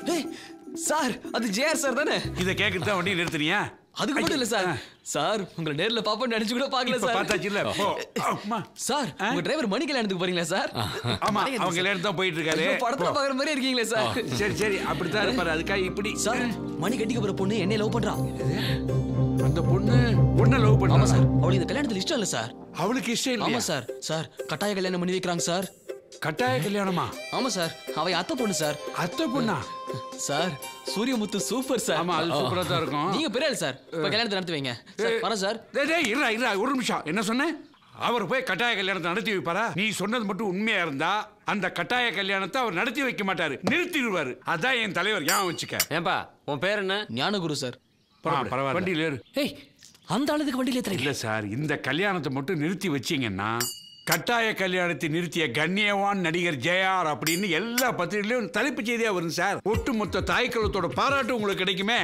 Sir அது JR sir தானே? இதை கேட்கறது தான் வண்டி நிறுத்துறியா? அதுக்கு மட்டும் இல்ல சார். சார் உங்களை நேர்ல பாப்போம்னு நினைச்சு கூட பார்க்கல சார். பார்த்தாச்சு இல்ல. சார் உங்க டிரைவர் மணி கல்யாணத்துக்கு போறீங்களா சார்? ஆமா அவங்க கல்யாணம் தான் போயிட்டு இருக்காரு. படத்துல பாக்குற மாதிரி இருக்கீங்களே சார். சரி சரி அப்படித்தான் இருப்பாரு. அதுக்காக இப்படி சார் மணி கட்டிக்க போற பொண்ணு என்னை லவ் பண்றா. அந்த பொண்ணு லவ் பண்றா? ஆமா சார். அவளுக்கு இந்த கல்யாணத்துல இஷ்டம் இல்ல சார். அவளுக்கு இஷ்டம் இல்ல? ஆமா சார். சார் கட்டாய கல்யாணம் பண்ணி வைக்கிறாங்க சார். கட்டாய கல்யாணமா? ஆமா சார். அவ அத்தை பொண்ணு சார். அத்தை பொண்ணா? Sir Suriyamuthu super sir. ஆமா அது சூப்பரா தான் இருக்கும். நீங்க பெரிய ஆளு சார். இப்ப கல்யாணத்தை நடத்தி வைங்க சார். வர சார். டேய் இருடா ஒரு நிமிஷம். என்ன சொன்ன? அவர் போய் கட்டாய கல்யாணத்தை நடத்தி வைப்பாரா? நீ சொன்னது மட்டும் உண்மையா இருந்தா அந்த கட்டாய கல்யாணத்தை அவர் நடத்தி வைக்க மாட்டாரு, நிறுத்திடுவாரு. அதான் என் தலைவர். ஞாபகம் வச்சுக்க. ஏன்பா உன் பேர் என்ன? ஞானகுரு சார். பரவாயில்ல வண்டியில ஏறு. ஏய் அந்த ஆளுக்கு வண்டியில ஏத்துறீங்க? இல்ல சார், இந்த கல்யாணத்தை மட்டும் நிறுத்தி வச்சீங்கன்னா கட்டாய கல்யாணத்தை நிறுத்திய கண்ணியவான் நடிகர் ஜேஆர் அப்படின்னு எல்லா பத்திரிகையிலும் தலைப்பு செய்தியா வரும் சார். ஒட்டுமொத்த தாய்க்குளத்தோட பாராட்டு உங்களுக்கு கிடைக்குமே.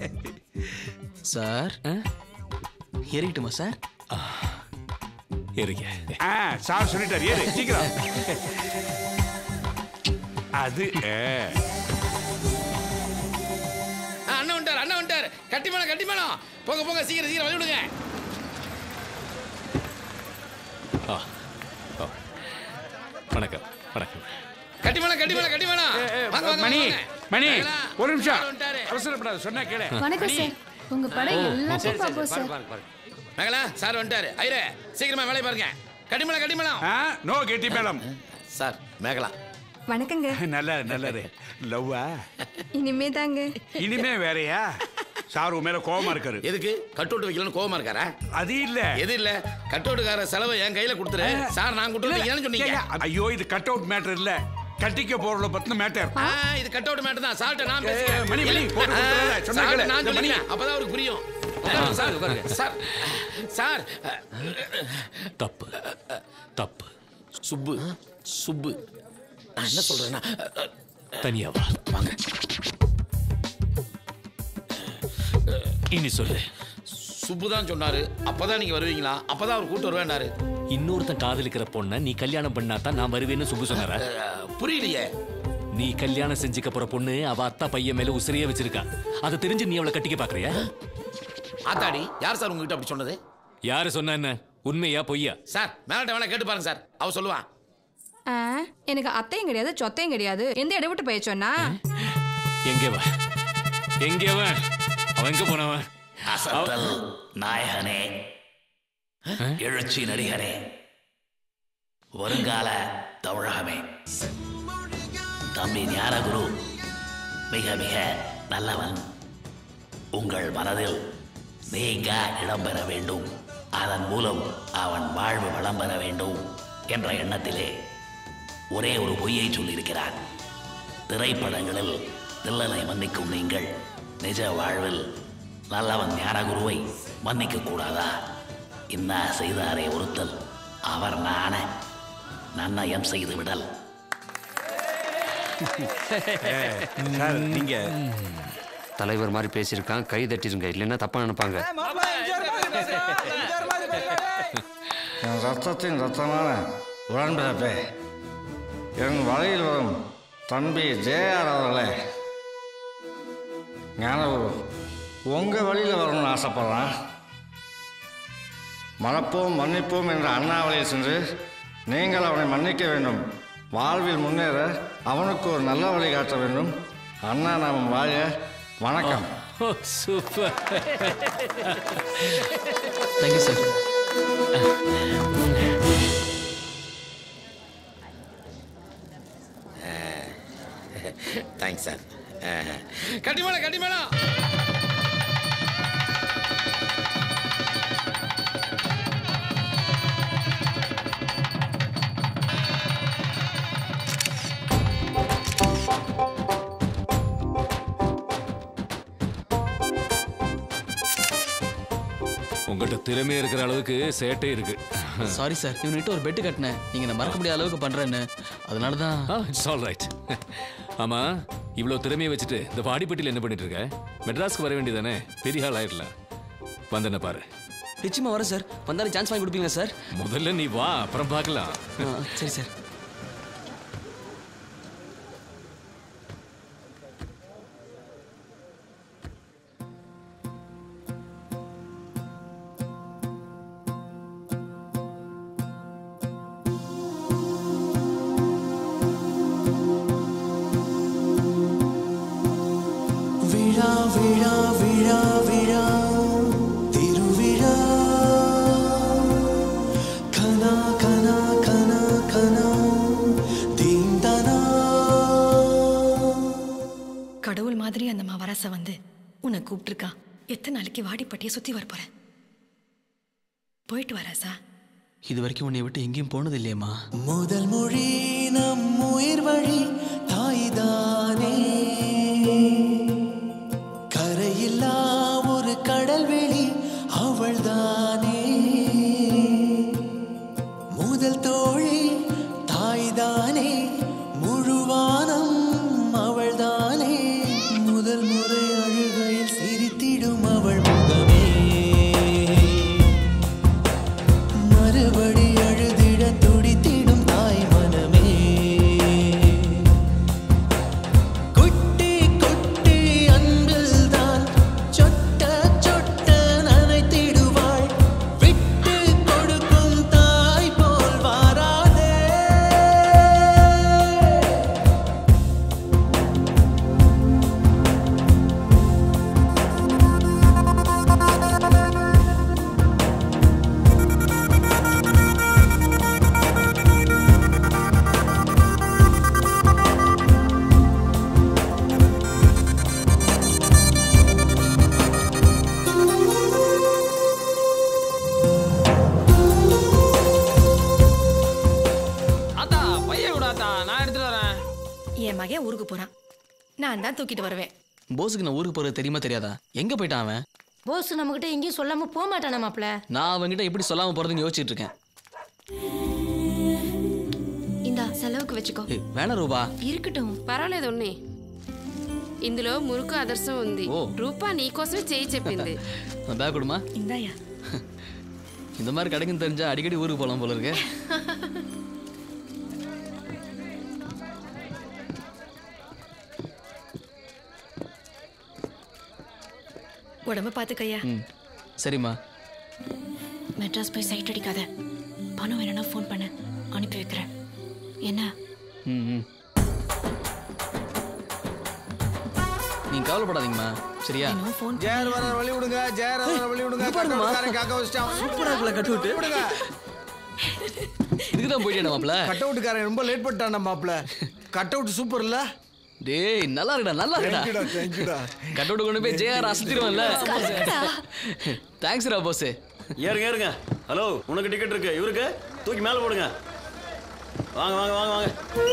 சார் ஏறிட்டுமா சார்? ஏறிங்க. சார் சொல்லிட்டார் ஏறு சீக்கிரம். அது அண்ணன் வந்துட்டார். கட்டி மேளம் போங்க சீக்கிரம் வழி விடுங்க. வணக்கம் வணக்கம். கட்டி மேளம். மணி ஒரு நிமிஷம் அவசரப்படாது, சொன்னா கேளு. வணக்கம் சார். உங்க படம் எல்லாத்தையும் பாப்போம் சார். மேகலா சார் வந்துட்டாரு. ஐரே சீக்கிரமா வேலைய பாருங்க. கட்டி மேளம். நோ கெட்டி மேளம். சார் மேகலா வணக்கங்க. நல்லது. லவ்வா? இனிமே தாங்க. இனிமே வேறயா? சார் உன் மேல கோவமா இருக்காரு. எதுக்கு கட் அவுட் வைக்கலன்னு கோவமா இருக்காரா? அது இல்ல. எது இல்ல, கட் அவுட்கார செலவை என் கையில கொடுத்துரு சார். நான் கொடுத்து சொன்னீங்க. ஐயோ இது கட் அவுட் மேட்டர் இல்ல, கட்டிக்க போறத பத்தின மேட்டர். இது கட் அவுட் மேட்டர் தான். சார்ட்ட நான் பேசுறேன். மணி போடு சொன்னா கேளு. நான் சொல்றேன் அப்பதான் அவருக்கு புரியும். சார் சார் தப்பு. சுப்பு நான் என்ன சொல்றேன்னா தனியா வாங்க. இனி சொல்லு. சுப்பு தான் சொன்னாரு. அப்பதான் நீங்க வருவீங்களா? அப்பதான் அவர் கூட்டு வருவேன்னாரு. இன்னொருத்தன் காதலிக்கிற பொண்ண நீ கல்யாணம் பண்ணாதான் நான் வருவேன்னு சுப்பு சொன்னாரா? புரியலையே. நீ கல்யாணம் செஞ்சுக்க போற பொண்ணு அவ அத்தா பையன் மேல உசிரியே வச்சிருக்கா. அதை தெரிஞ்சு நீ அவளை கட்டிக்க பாக்குறியா? ஆத்தாடி யார் சார் உங்ககிட்ட அப்படி சொன்னது? யாரு சொன்ன? என்ன உண்மையா பொய்யா? சார் மேலட்ட வேணா கேட்டு பாருங்க சார், அவ சொல்லுவான். எனக்கு அத்தையும் கிடையாது சொத்தையும் கிடையாது. எந்த இடம் விட்டு போய் சொன்னா? எங்கே வா அவன் எங்க போனவன்? அசத்தல் நாயகனே, எழுச்சி நடிகரே, வருங்கால தமிழகமே, தம்பி ஞானகுரு மிக மிக நல்லவன். உங்கள் மனதில் நீங்க இடம்பெற வேண்டும், அதன் மூலம் அவன் வாழ்வு வளம் பெற வேண்டும் என்ற எண்ணத்திலே ஒரே ஒரு பொய்யை சொல்லியிருக்கிறான். திரைப்படங்களில் வில்லனை மன்னிக்கும் நீங்கள் நிஜ வாழ்வில் நல்லவன் ஞானகுருவை மன்னிக்க கூடாதா? இன்னா செய்தாரே ஒருத்தல் அவர் நான நன்னயம் செய்து விடல். நீங்க தலைவர் மாதிரி பேசியிருக்கான், கை தட்டிருங்க, இல்லைன்னா தப்பா நினைப்பாங்க. என் ரத்தத்தின் ரத்தமான உடன்பிறப்பே, என் வழியில் வரும் தம்பி ஜேஆர் அவர்களே, ஞானகுரு உங்கள் வழியில் வரணும்னு ஆசைப்படுறான். மறப்போம் மன்னிப்போம் என்ற அண்ணாவளியில் சென்று நீங்கள் அவனை மன்னிக்க வேண்டும். வாழ்வில் முன்னேற அவனுக்கு ஒரு நல்ல வழி காட்ட வேண்டும். அண்ணா நாம் வாழ. வணக்கம். Super. Thank you sir. Thanks sir. கட்டி மேளம். உங்கள்கிட்ட திறமை இருக்கிற அளவுக்கு சேட்டை இருக்கு. சாரி சார், இவன்கிட்ட ஒரு பெட்டு கட்டினேன், நீங்க நான் மறக்க முடியாத அளவுக்கு பண்றேன்னு. அதனாலதான். It's all right. ஆமா, இவ்வளவு திறமையை வச்சுட்டு இந்த வாடிப்பட்டியில் என்ன பண்ணிட்டு இருக்க? மெட்ராஸ்க்கு வர வேண்டியதானே, பெரிய ஆள் ஆயிடலாம். வந்தன பாரு. நிச்சயமா வரேன் சார். வந்தாலும் சான்ஸ் வாங்கி கொடுப்பீங்களா சார்? முதல்ல நீ வா, அப்புறம் பார்க்கலாம். சரி சார். விழா விழா விழா விழா திருவிழா கனா கனா கனா கனா தீந்தனா. கடவுள் மாதிரி அந்த மவராச வந்து உன்னை கூப்பிட்டுருக்கா. எத்தனை நாளைக்கு வாடிப்பட்டியை சுத்தி வர போற? போயிட்டு வராசா. இது வரைக்கும் உன்னை விட்டு எங்கேயும் போனது இல்லையம்மா. முதல் மொழி நம் உயிர் வழி தாய்தானே, கரையில்லா ஒரு கடல்வெளி அவள்தானே. முதல் தோழி தாய்தானே, முழுவானம் அவள்தானே. முதல் முறை அழுகையில் சிரித்திடும் அவள் முகமே, மறுபடி அழுதிட துடித்திடும் தாய் மனமே. குட்டி குட்டி அன்பில் தான் சொட்ட சொட்ட நனைத்திடுவாள். விட்டு கொடுக்கும் தாய் போல் வாராதே. ஆத்தா பையன் கூட ஆத்தா, நான் எடுத்துட்டு வரேன். என் மகன் ஊருக்கு போறான், நான் தான் தூக்கிட்டு வருவேன். போஸுக்கு நான் ஊருக்கு போறது தெரியுமா தெரியாதா? எங்க போயிட்டான் அவன்? போஸ் நம்மகிட்ட எங்கேயும் சொல்லாம போக மாட்டானா மாப்ள? நான் அவன்கிட்ட எப்படி சொல்லாம போறதுன்னு யோசிச்சுட்டு இருக்கேன். இந்தா செலவுக்கு வச்சுக்கோ. வேணா ரூபா. இருக்கட்டும். పర్వాలేదు ఉన్ని. ఇందులో మురుకు అదర్శం ఉంది. రూపా నీకోసమే చేయి చెప్పింది. பேக் கொடுமா. இந்தாயா. இந்த மாதிரி கிடைக்கும் தெரிஞ்சா அடிக்கடி ஊருக்கு போலாம் போல இருக்கு. உடம்ப பாத்துக்கையா. சரிம்மா. மெட்ராஸ் போய் சைட் அடிக்காத. பணம் வேணும்னா ஃபோன் பண்ணு, அனுப்பி வைக்கிறேன். என்ன? நீங்க கவலைப்படாதீங்கம்மா, சரியா? ஜேர் வர வழி விடுங்க, ஜேர் வர வழி விடுங்க. கட்டவுட்காரன் காக்க வச்சிட்டான். சூப்பரா இருக்குல கட்டவுட். விடுங்க. இதுக்கு தான் போயிட்டேன் மாப்ள. கட்டவுட்காரன் ரொம்ப லேட் பண்ணிட்டான் மாப்ள. கட்டவுட் சூப்பர் இல்ல? டேய் நல்லா இருக்குடா, நல்லா இருக்குடா. தேங்க்யூடா. கட்டவுட் கொண்டு போய் ஜேஆர் அசத்திடுவான்ல. தேங்க்ஸ் ரா போஸ். ஏறுங்க ஏறுங்க. ஹலோ, உனக்கு டிக்கெட் இருக்கு, இவருக்கு தூக்கி மேல போடுங்க. வாங்க வாங்க வாங்க வாங்க.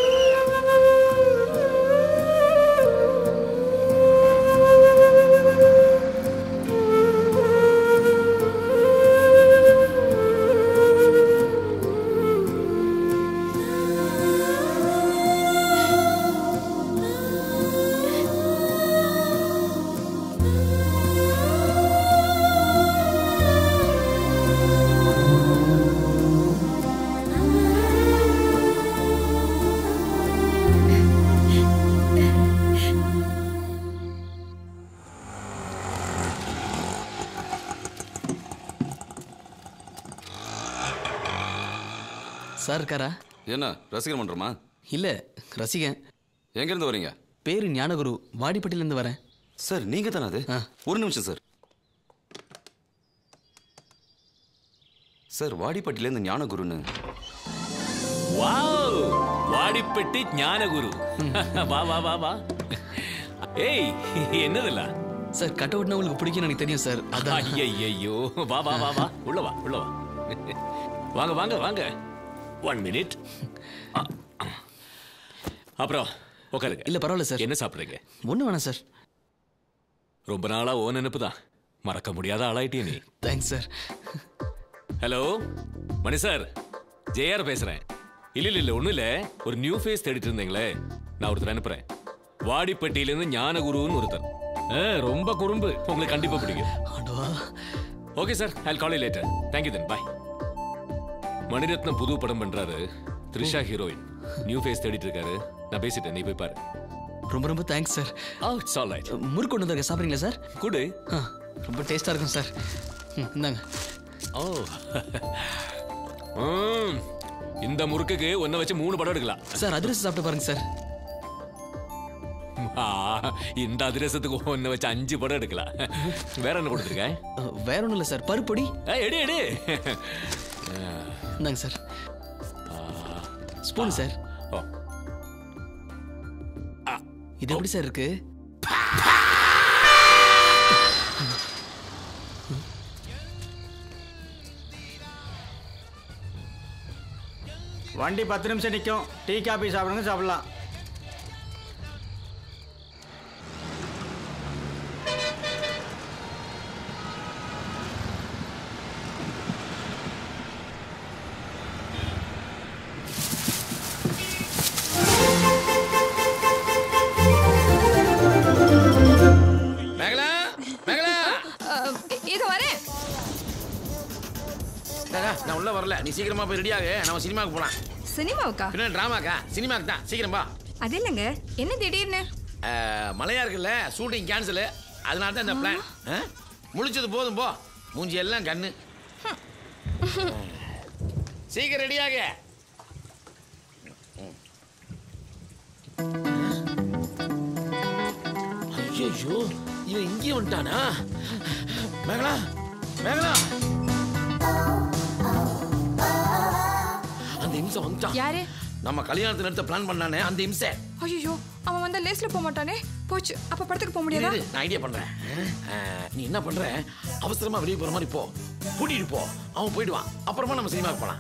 சார் இருக்காரா? என்ன ரசிகர் மன்றமா? இல்ல ரசிகன். எங்க இருந்து வரீங்க? பேரு ஞானகுரு, வாடிப்பட்டில இருந்து வரேன். சார் நீங்க தானே அது? ஒரு நிமிஷம் சார். சார் வாடிப்பட்டில இருந்து ஞானகுருன்னு. வாவ், வாடிப்பட்டி ஞானகுரு. வா வா வா வா. ஏய் என்னதுல? சார் கட் அவுட்னா உங்களுக்கு பிடிக்கும்னு எனக்கு தெரியும் சார். அதான். ஐயோ வா வா வா வா, உள்ள வா உள்ள வா. வாங்க வாங்க வாங்க. 1 மினிட். அப்புறம் உட்காருங்க. இல்ல பரவாயில்ல சார். என்ன சாப்பிடுறீங்க? ஒண்ணு வேணாம் சார். ரொம்ப நாளா ஓ நினைப்பு தான், மறக்க முடியாத ஆளாயிட்டே நீ. Thanks sir. Hello Mani sir, JR பேசுறேன். இல்ல இல்ல இல்ல ஒண்ணும் இல்ல, ஒரு நியூ ஃபேஸ் தேடிட்டு இருந்தீங்களே, நான் ஒருத்தர் அனுப்புறேன். வாடிப்பட்டியில இருந்து ஞானகுருன்னு ஒருத்தர். ரொம்ப குறும்பு, உங்களுக்கு கண்டிப்பா பிடிக்கும். Okay sir, I will call you later. Thank you then, bye. Mani Ratnam புது படம் பண்றாரு, த்ரிஷா ஹீரோயின். நியூ ஃபேஸ் தேடிட்டு இருக்காரு. நான் பேசிட்டேன், நீ போய் பாரு. ரொம்ப ரொம்ப thanks sir. It's all right. முறுக்கு கொண்டு வந்திருக்க, சாப்பிடுறீங்களா சார்? குடு. ரொம்ப டேஸ்டா இருக்கும் சார். இந்தாங்க. ஓ இந்த முறுக்குக்கு ஒன்ன வச்சு 3 படம் எடுக்கலாம் சார். அதிரசம் சாப்பிட்டு பாருங்க சார். இந்த அதிரசத்துக்கு ஒன்று வச்சு 5 படம் எடுக்கலாம். வேற என்ன கொடுத்துருக்கேன்? வேற ஒன்றும் இல்லை சார், பருப்பொடி. எடு எடு. இந்தாங்க சார். Spoon sir. இது எப்படி சார் இருக்கு? வண்டி 10 நிமிஷம் நிற்கும். டீ காபி சாப்பிடுங்க, சாப்பிடலாம். மேகலா மேகலா இது வரேன். நான் உள்ள வரல, நீ சீக்கிரமா போய் ரெடியாக, நம்ம சினிமாவுக்கு போலாம். சினிமாவுக்கா? பின்ன டிராமாக்கா? சினிமாக்கு தான், சீக்கிரம் பா. அது இல்லைங்க, என்ன திடீர்னு? மழையா இருக்குல்ல, ஷூட்டிங் கேன்சல், அதனால தான் இந்த பிளான். முழிச்சது போதும், போ. மூஞ்சி எல்லாம் கண்ணு. சீக்கிரம் ரெடியாக. ஐயோ, இவன் இங்கே வந்துட்டானா? மேகலா மேகலா, அந்த இம்சை வந்துட்டான். யாரு? நம்ம கல்யாணத்தை நிறுத்த பிளான் பண்ணானே அந்த இம்சை. ஐயோ, அவன் வந்தா லேஸ்ல போக மாட்டானே. போச்சு, அப்ப படத்துக்கு போக முடியாதா? நான் ஐடியா பண்றேன். நீ என்ன பண்ற, அவசரமா வெளியே போற மாதிரி போ, கூட்டிட்டு போ, அவன் போயிடுவான். அப்புறமா நம்ம சினிமாவுக்கு போலாம்.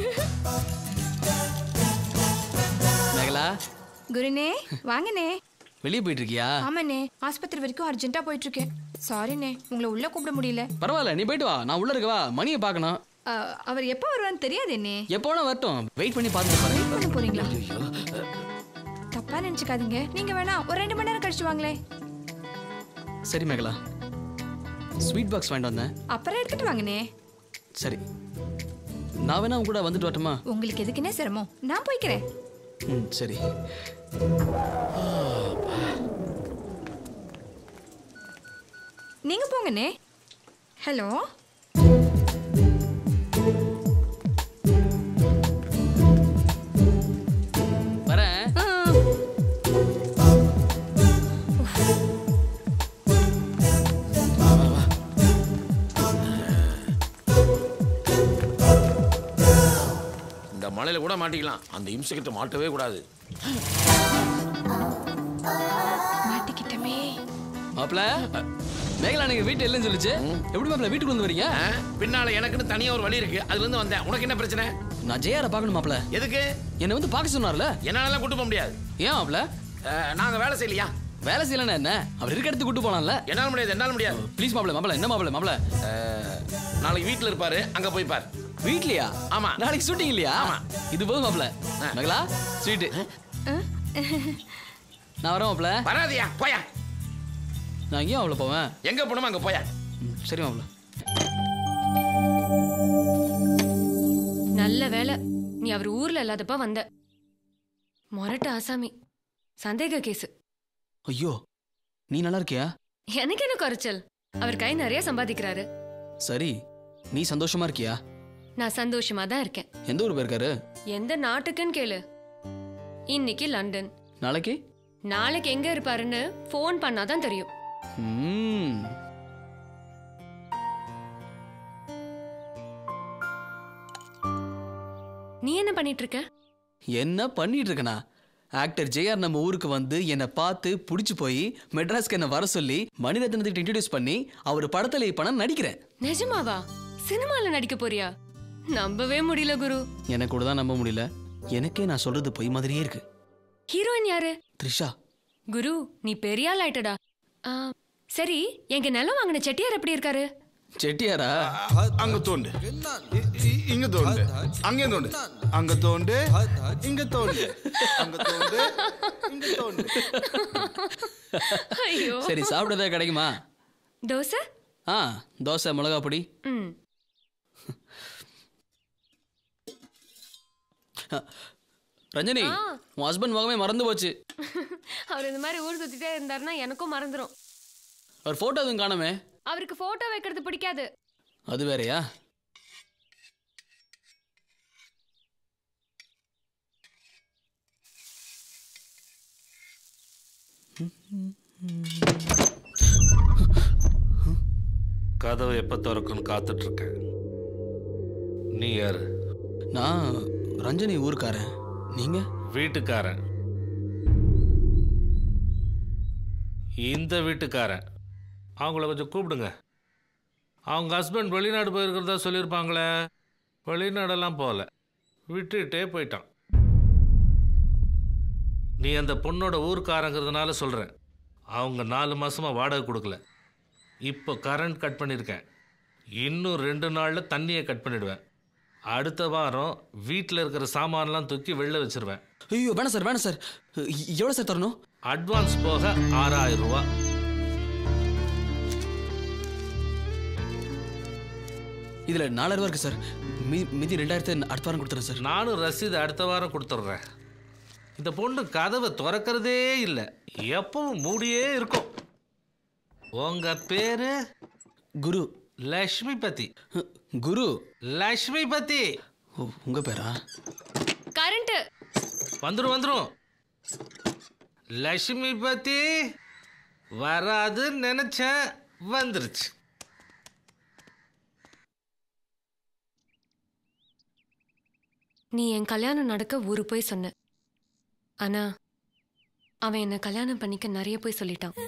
மேகலா. குருனே, வாங்கனே. வெளியே போயிட்டு இருக்கியா? ஆமாண்ணே, ஆஸ்பத்திரி வரைக்கும் அர்ஜென்ட்டா போயிட்டு இருக்கேன். சாரிண்ணே, உங்களை உள்ள கூப்பிட முடியல. பரவாயில்ல, நீ போயிட்டு வா, நான் உள்ள இருக்கவா. மணியை பார்க்கணும். அவர் எப்போ வருவான்னு தெரியாது என்ன. எப்போ வேணா வரட்டும், வெயிட் பண்ணி பார்த்துட்டு வெயிட் பண்ண போறீங்களா? தப்பா நினைச்சுக்காதீங்க, நீங்க வேணா ஒரு 2 மணி நேரம் கழிச்சு வாங்களே. சரி மேகலா, ஸ்வீட் பாக்ஸ் வாங்கிட்டு வந்தேன். அப்புறம் எடுத்துட்டு வாங்கனே. சரி, நான் வேணா உங்க கூட வந்துட்டு வரட்டுமா? உங்களுக்கு எதுக்குன்னே சிரமம், நான் போய்க்கிறேன். சரி. நீங்க போங்கண்ணே. ஹலோ, வரேன். இந்த மலையில கூட மாட்டிக்கலாம், அந்த இம்சைக்கிட்ட மாட்டவே கூடாது. மாட்டிக்கிட்டமே. மாப்ள, மேகலா நீங்க வீட்டு இல்லைன்னு சொல்லுச்சு. எப்படி மாப்ள வீட்டுக்கு வந்து வரீங்க? பின்னால எனக்குன்னு தனியா ஒரு வழி இருக்கு, அதுல இருந்து வந்தேன். உனக்கு என்ன பிரச்சனை? நான் ஜெயாரை பார்க்கணும் மாப்ள. எதுக்கு? என்ன வந்து பார்க்க சொன்னார்ல. என்னால கூட்டு போக முடியாது. ஏன் மாப்ள? நாங்க வேலை செய்யலையா? வேலை செய்யலன்னா என்ன, அவர் இருக்க இடத்துக்கு கூட்டு போலாம்ல. என்னால முடியாது, என்னால முடியாது. ப்ளீஸ் மாப்ள. மாப்ள என்ன மாப்ள? மாப்ள நாளைக்கு வீட்டுல இருப்பாரு, அங்க போய் பார். வீட்லயா? ஆமா. நாளைக்கு ஷூட்டிங் இல்லையா? ஆமா. இது போதும் மாப்ள. மேகலா, ஸ்வீட். நான் வரேன் மாப்ள. வராதியா, போயா. நான் எங்கேயும் அவ்வளோ போவேன். எங்க போனோமோ அங்க போயா. சரி மாப்ள. நல்ல வேலை நீ அவர் ஊர்ல இல்லாதப்ப வந்த. மொரட்டு ஆசாமி, சந்தேக கேஸ். ஐயோ, நீ நல்லா இருக்கியா? எனக்கு என்ன குறைச்சல், அவர் கை நிறைய சம்பாதிக்கிறாரு. சரி, நீ சந்தோஷமா இருக்கியா? நான் சந்தோஷமா தான் இருக்கேன். எந்த ஊர் போயிருக்காரு? எந்த நாட்டுக்குன்னு கேளு. இன்னைக்கு லண்டன், நாளைக்கு? நாளைக்கு எங்க இருப்பாருன்னு போன் பண்ணாதான் தெரியும். நீ என்ன பண்ணிட்டு இருக்க? என்ன பண்ணிட்டு இருக்கனா? ஆக்டர் ஜெயார் நம்ம ஊருக்கு வந்து என்னை பார்த்து பிடிச்சி போய் மெட்ராஸ்க்கு என்ன வர சொல்லி மணிரத்னத்துக்கு இன்ட்ரடியூஸ் பண்ணி அவர் படத்துல இப்ப நான் நடிக்கிறேன். நிஜமாவா? சினிமால நடிக்க போறியா? நம்பவே முடியல குரு. எனக்கு கூட தான் நம்ப முடியல. எனக்கே நான் சொல்றது பொய் மாதிரியே இருக்கு. ஹீரோயின் யாரு? த்ரிஷா. குரு, நீ பெரிய ஆள் ஆயிட்டடா. சரி, எங்க நிலம் வாங்கின செட்டியார் எப்படி இருக்காரு? செட்டியாரா? அங்க தோண்டு, இங்க தோண்டு, அங்கே தோண்டு, அங்க தோண்டு, இங்க தோண்டு, அங்க தோண்டு, இங்க தோண்டு. ஐயோ. சரி, சாப்பிடதே கிடைக்குமா? தோசை? தோசை, மிளகா பொடி. ரஞ்சனி, உன் ஹஸ்பண்ட் முகமே மறந்து போச்சு. அவர் இந்த மாதிரி ஊர் சுத்திட்டே இருந்தாருன்னா எனக்கும் மறந்துடும். அவர் போட்டோ எதுவும் காணுமே. அவருக்கு போட்டோ வைக்கிறது பிடிக்காது. அது வேறயா? கதவை எப்போ திறக்குன்னு காத்துட்டு இருக்கேன். நீ யாரு? நான் ரஞ்சனி ஊருக்காரன். நீங்க? வீட்டுக்காரன். இந்த வீட்டுக்காரன். அவங்கள கொஞ்சம் கூப்பிடுங்க. அவங்க ஹஸ்பண்ட் வெளிநாடு போயிருக்கிறதா சொல்லியிருப்பாங்களே. வெளிநாடெல்லாம் போகல, விட்டுட்டே போயிட்டான். நீ அந்த பொண்ணோட ஊருக்காரங்கிறதுனால சொல்கிறேன். அவங்க 4 மாதமாக வாடகை கொடுக்கல. இப்போ கரண்ட் கட் பண்ணியிருக்கேன். இன்னும் 2 நாளில் தண்ணியை கட் பண்ணிவிடுவேன். அடுத்த வாரம் வீட்டில் இருக்கிற சாமான்லாம் தூக்கி வெளில வச்சிருவேன். ஐயோ வேணாம் சார், வேணாம் சார். எவ்வளோ சார் தரணும்? அட்வான்ஸ் போக 6000 ரூபா. இதில் 4000 ரூபா இருக்கு சார். மீதி 2000 அடுத்த வாரம் கொடுத்துறேன் சார். நானும் ரசீது அடுத்த வாரம் கொடுத்துட்றேன். இந்த பொண்ணு கதவை திறக்கிறதே இல்லை, எப்பவும் மூடியே இருக்கும். உங்க பேரு? குரு. லக்ஷ்மிபதி. குரு லக்ஷ்மிபதி. உங்க பேரா? கரண்ட் வந்துரும். லக்ஷ்மிபதி வராதுன்னு நினைச்சேன், வந்துருச்சு. நீ என் கல்யாணம் நடக்க ஊரு போய் சொன்ன. ஆனா அவன் என்ன கல்யாணம் பண்ணிக்க நிறைய போய் சொல்லிட்டான்.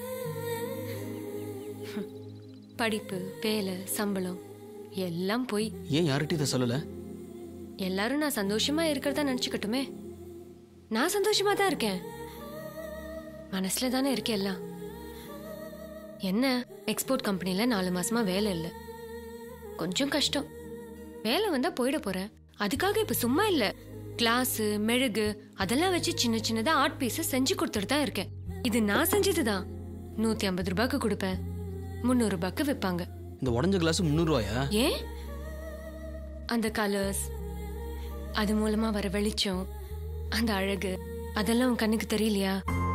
படிப்பு, வேலை, சம்பளம் எல்லாம் போய். ஏன் யார்கிட்ட இதை சொல்லல? எல்லாரும் நான் சந்தோஷமா இருக்கிறதா நினைச்சுக்கட்டுமே. நான் சந்தோஷமா தான் இருக்கேன். மனசுல தானே இருக்கேன் எல்லாம். என்ன, எக்ஸ்போர்ட் கம்பெனில 4 மாசமா வேலை இல்லை. கொஞ்சம் கஷ்டம். வேலை வந்தா போயிட போறேன். அதுக்காக இப்ப சும்மா இல்ல. கிளாஸ், மெழுகு அதெல்லாம் வச்சு சின்ன சின்னதா ஆர்ட் பீஸ் செஞ்சு கொடுத்துட்டு தான் இருக்கேன். இது நான் செஞ்சதுதான். 150 ரூபாய்க்கு கொடுப்பேன், 300 ரூபாய்க்கு விற்பாங்க. இந்த உடஞ்ச கிளாஸ் 300 ரூபாயா? ஏன்? அந்த கலர்ஸ், அது மூலமா வர வெளிச்சம், அந்த அழகு, அதெல்லாம் உன் கண்ணுக்கு தெரியலையா?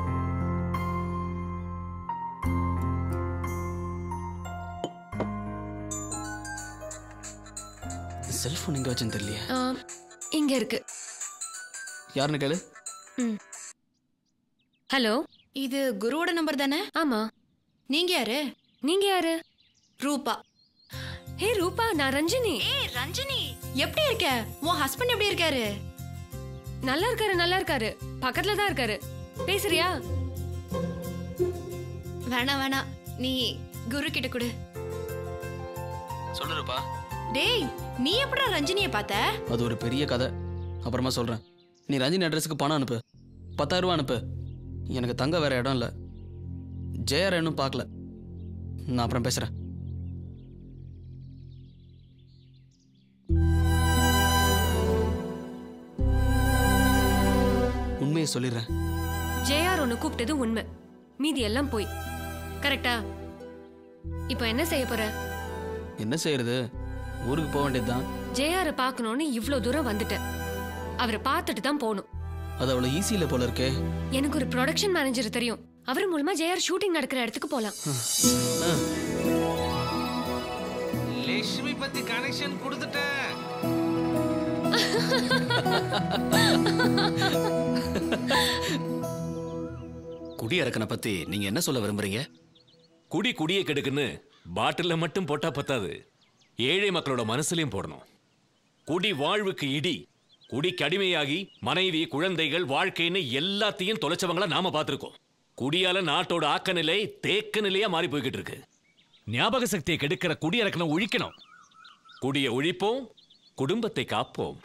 செல்போன் எங்க வச்சுன்னு தெரியலையே. இங்க இருக்கு. யாருன்னு கேளு. ஹலோ, இது குருவோட நம்பர் தானே? ஆமா. நீங்க யாரு? நீங்க யாரு? ரூபா. ஹே ரூபா, நான் ரஞ்சினி. ரஞ்சினி, எப்படி இருக்க? உன் ஹஸ்பண்ட் எப்படி இருக்காரு? நல்லா இருக்காரு, நல்லா இருக்காரு. பக்கத்துல தான் இருக்காரு. பேசுறியா? வேணாம், நீ குரு கிட்ட கொடு. சொல்லுப்பா. டேய், நீ எப்படா ரஞ்சினியை பார்த்த? அது ஒரு பெரிய கதை, அப்புறமா சொல்றேன். நீ ரஞ்சினி அட்ரஸுக்கு பணம் அனுப்பு. 10,000 ரூபா அனுப்பு. எனக்கு தங்க வேற இடம் இல்லை. ஜெயர் இன்னும் பார்க்கல. நான் அப்புறம் பேசுறேன். உண்மையை சொல்லிடுறேன். ஜெயார் ஒன்னு கூப்பிட்டது உண்மை, மீதி எல்லாம் போய். கரெக்டா? இப்போ என்ன செய்ய போற? என்ன செய்யறது? ஊருக்கு போக வேண்டியதுதான். ஜெயாரை பார்க்கணும்னு இவ்ளோ தூரம் வந்துட்டேன். அவரை பார்த்துட்டு தான் போகணும். அது அவ்வளவு ஈஸி இல்ல போல இருக்கே. எனக்கு ஒரு ப்ரொடக்ஷன் மேனேஜர் தெரியும். அவர் மூலமா ஜெயார் ஷூட்டிங் நடக்கிற இடத்துக்கு போலாம். லட்சுமி பத்தி கனெக்ஷன் கொடுத்துட்டேன். குடியரக்கனை பத்தி நீங்க என்ன சொல்ல விரும்புறீங்க? குடியை கெடுக்குன்னு பாட்டில்ல மட்டும் போட்டா பத்தாது, ஏழை மக்களோட மனசுலயும் போடணும். குடி வாழ்வுக்கு இடி. குடிக்கு அடிமையாகி மனைவி, குழந்தைகள், வாழ்க்கைன்னு எல்லாத்தையும் தொலைச்சவங்கள நாம பார்த்திருக்கோம். குடியால நாட்டோட ஆக்க நிலை தேக்க நிலையா மாறி போய்கிட்டு இருக்கு. ஞாபக சக்தியை கெடுக்கிற குடியரக்கனை ஒழிக்கணும். குடியை ஒழிப்போம், குடும்பத்தை காப்போம்.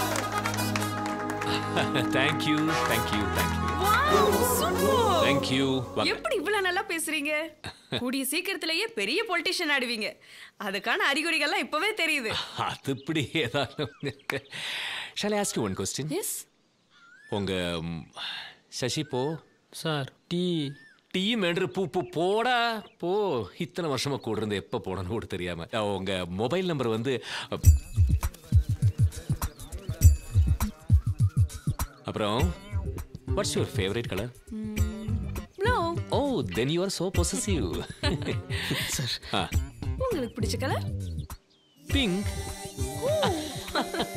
Thank you, thank you, thank you. தேங்க்யூ. எப்படி இவ்வளவு நல்லா பேசுறீங்க? கூடிய சீக்கிரத்திலேயே பெரிய பொலிட்டிஷியன் ஆடுவீங்க. அதுக்கான அறிகுறிகள்லாம் இப்பவே தெரியுது. அது இப்படி ஏதாவது. Shall I ask you one question? Yes. உங்க சசி போ சார். டீ மேன்று போடா போ. இத்தனை வருஷமா கூட இருந்து எப்ப போடணும் கூட தெரியாம. உங்க மொபைல் நம்பர் வந்து அப்புறம் what's your favourite colour? No. Oh, then you are so possessive. Sir. உங்களுக்கு பிடிச்ச கலர்? பிங்க்.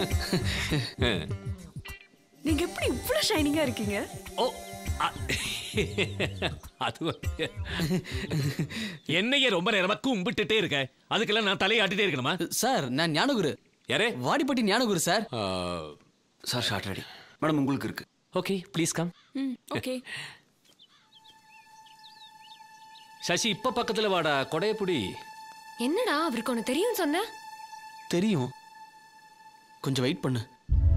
நீங்க எப்படி இவ்வளவு ஷைனிங்கா இருக்கீங்க? ஓ, அது வந்து என்னையே ரொம்ப நேரமா கும்பிட்டுட்டே இருக்க, அதுக்கெல்லாம் நான் தலையாட்டிட்டே இருக்கணுமா? சார் நான் ஞானகுரு. யாரே? Vadipatti Gnanaguru sir. Sir shot ready madam, உங்களுக்கு இருக்கு. Okay please come. Okay. Sasi இப்ப பக்கத்துல வாடா, கொடையப்புடி. என்னடா அவருக்கு ஒன்று தெரியும் சொன்ன? தெரியும், கொஞ்சம் வெயிட் பண்ணு.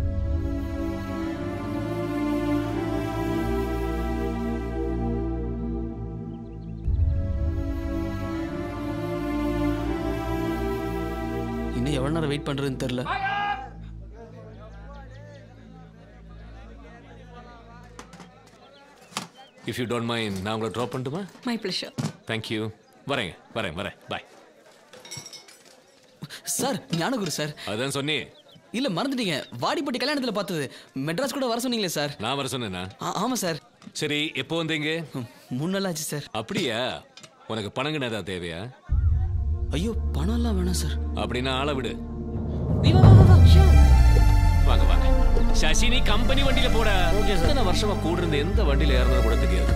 இன்னும் எவ்வளவு நேரம் வெயிட் பண்றதுன்னு தெரியல. இஃப் யூ டோன்ட் மைண்ட் நான் உங்களை ட்ராப் பண்ணட்டுமா? My pleasure. தேங்க்யூ. வரேங்க, வரேன். பாய். Sir Gnanaguru sir. அதான் சொன்னே. இல்ல மறந்துட்டீங்க, வாடிப்பட்டி கல்யாணத்துல பார்த்தது. மெட்ராஸ் கூட வர சொன்னீங்களே சார். நான் வர சொன்னேனா? ஆமா சார். சரி, எப்போ வந்தீங்க? 3 நாள் ஆச்சு சார். அப்படியா? உனக்கு பணம் ஏதாவது தேவையா? ஐயோ பணம் எல்லாம் வேணாம் சார். அப்படின்னா ஆளை விடு. வாங்க. சசி நீ கம்பெனி வண்டியில போட. எத்தனை வருஷமா கூட இருந்த எந்த வண்டியில ஏறணும் கூட தெரியாது.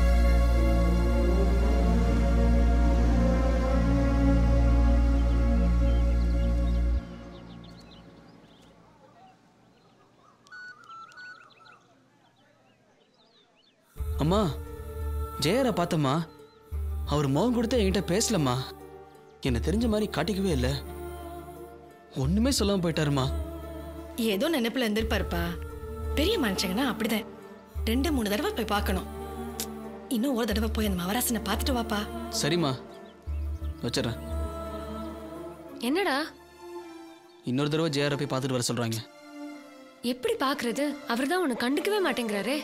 அம்மா ஜெயரை பார்த்தம்மா. அவர் முகம் கொடுத்த என்கிட்ட பேசலம்மா. என்ன தெரிஞ்ச மாதிரி காட்டிக்கவே இல்லை. ஒண்ணுமே சொல்லாம போயிட்டாருமா. ஏதோ நினைப்புல இருந்திருப்பாருப்பா. பெரிய மனுஷங்கன்னா அப்படிதான் 2-3 தடவை போய் பார்க்கணும். இன்னும் ஒரு தடவை போய் அந்த மவராசனை பார்த்துட்டு வாப்பா. சரிம்மா, வச்சிடறேன். என்னடா இன்னொரு தடவை ஜெயரை போய் பார்த்துட்டு வர சொல்றாங்க. எப்படி பாக்குறது? அவர் தான் உன்னை கண்டுக்கவே மாட்டேங்கிறாரே.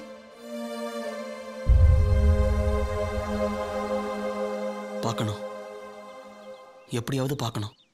பார்க்கணும், எப்படியாவது பார்க்கணும்.